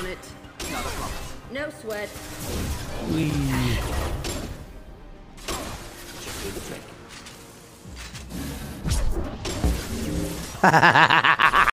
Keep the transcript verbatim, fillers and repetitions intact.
on it. Not a problem. No sweat. Whee. Just do the trick.